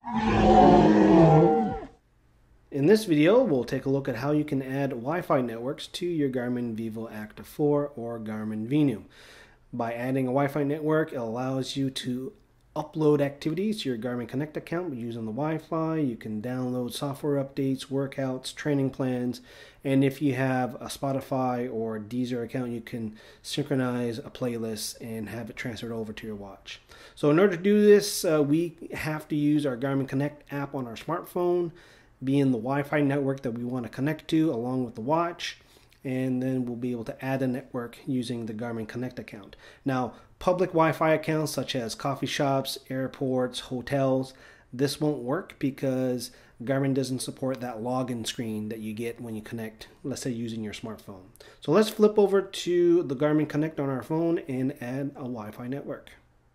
In this video, we'll take a look at how you can add Wi-Fi networks to your Garmin Vivoactive 4 or Garmin Venu. By adding a Wi-Fi network, it allows you to upload activities to your Garmin Connect account using the Wi-Fi. You can download software updates, workouts, training plans, and if you have a Spotify or Deezer account, you can synchronize a playlist and have it transferred over to your watch. So in order to do this, we have to use our Garmin Connect app on our smartphone, be in the Wi-Fi network that we want to connect to along with the watch, and then we'll be able to add a network using the Garmin Connect account. Now, public Wi-Fi accounts such as coffee shops, airports, hotels, this won't work because Garmin doesn't support that login screen that you get when you connect, let's say using your smartphone. So let's flip over to the Garmin Connect on our phone and add a Wi-Fi network.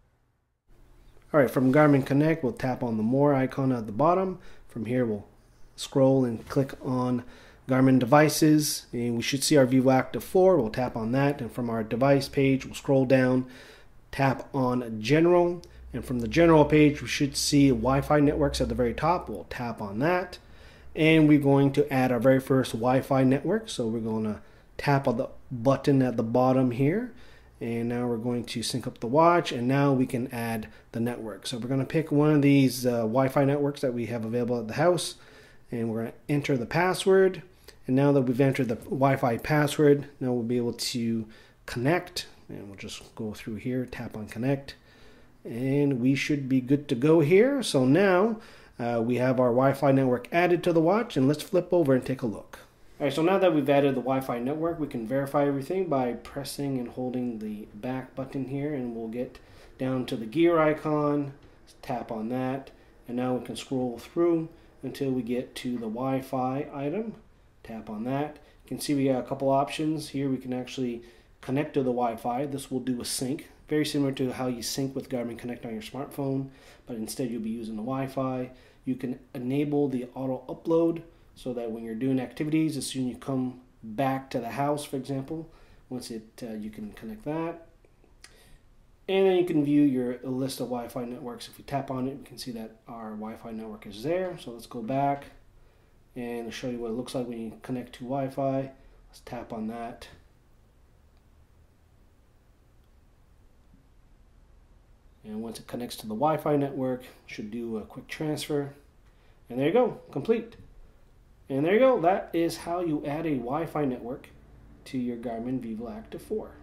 Alright, from Garmin Connect, we'll tap on the More icon at the bottom. From here, we'll scroll and click on Garmin Devices, and we should see our Vivoactive 4. We'll tap on that, and from our device page, we'll scroll down, tap on General, and from the General page, we should see Wi-Fi networks at the very top. We'll tap on that, and we're going to add our very first Wi-Fi network. So we're going to tap on the button at the bottom here, and now we're going to sync up the watch, and now we can add the network. So we're going to pick one of these Wi-Fi networks that we have available at the house, and we're going to enter the password. And now that we've entered the Wi-Fi password, now we'll be able to connect, and we'll just go through here, tap on connect, and we should be good to go here. So now we have our Wi-Fi network added to the watch, and let's flip over and take a look. All right, so now that we've added the Wi-Fi network, we can verify everything by pressing and holding the back button here, and we'll get down to the gear icon, tap on that, and now we can scroll through until we get to the Wi-Fi item. Tap on that. You can see we got a couple options here. We can actually connect to the Wi-Fi. This will do a sync, very similar to how you sync with Garmin Connect on your smartphone, but instead you'll be using the Wi-Fi. You can enable the auto upload so that when you're doing activities, as soon as you come back to the house, for example, once you can connect that. And then you can view your list of Wi-Fi networks. If we tap on it, we can see that our Wi-Fi network is there. So let's go back and I'll show you what it looks like when you connect to Wi-Fi. Let's tap on that. And once it connects to the Wi-Fi network, it should do a quick transfer. And there you go, complete. And there you go, that is how you add a Wi-Fi network to your Garmin Vivoactive 4.